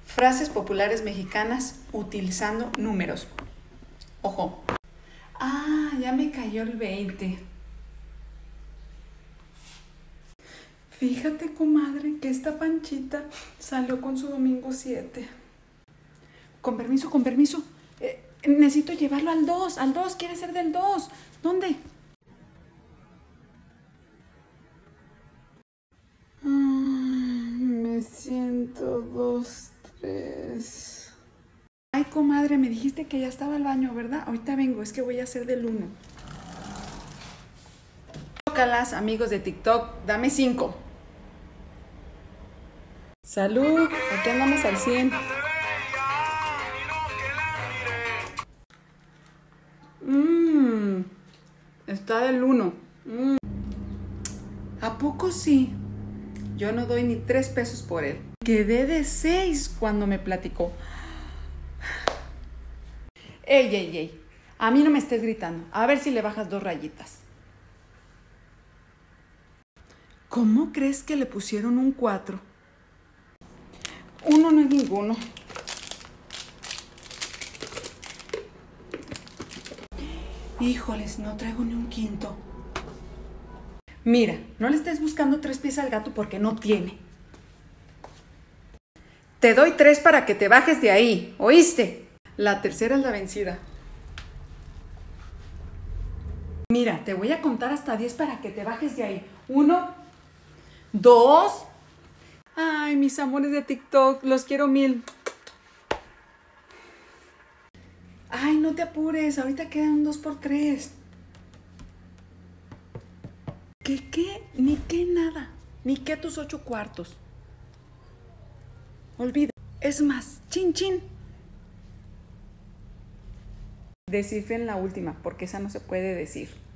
Frases populares mexicanas utilizando números. Ojo. Ah, ya me cayó el 20. Fíjate, comadre, que esta Panchita salió con su domingo 7. Con permiso, con permiso. Necesito llevarlo al 2. Al 2, quiere ser del 2. ¿Dónde? Me siento 2, 3. Ay, comadre, me dijiste que ya estaba al baño, ¿verdad? Ahorita vengo, es que voy a hacer del 1. Chócalas, amigos de TikTok, dame 5. Salud, aquí andamos al 100. Está del 1. ¿A poco sí? Yo no doy ni 3 pesos por él. Quedé de 6 cuando me platicó. Ey, ey, ey. A mí no me estés gritando. A ver si le bajas 2 rayitas. ¿Cómo crees que le pusieron un 4? 1 no es ninguno. Híjoles, no traigo ni un quinto. Mira, no le estés buscando 3 pies al gato porque no tiene. Te doy 3 para que te bajes de ahí, ¿oíste? La tercera es la vencida. Mira, te voy a contar hasta 10 para que te bajes de ahí. 1, 2. Ay, mis amores de TikTok, los quiero 1000. Ay, no te apures, ahorita quedan 2 por 3. ¿Qué? Ni qué nada. Ni qué tus 8 cuartos. Olvida. Es más, chin chin. Descifren la última, porque esa no se puede decir.